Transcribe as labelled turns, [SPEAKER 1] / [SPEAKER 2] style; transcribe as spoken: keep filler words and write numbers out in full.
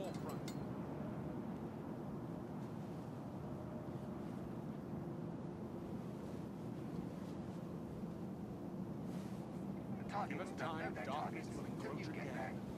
[SPEAKER 1] all fronts.
[SPEAKER 2] Give us time, darkness will encroach again.